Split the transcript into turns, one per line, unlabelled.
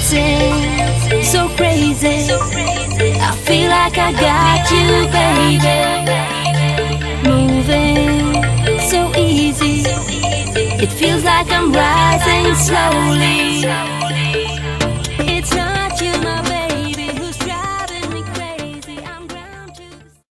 dancing so crazy. I feel like I got you, baby. Moving so easy. It feels like I'm rising slowly.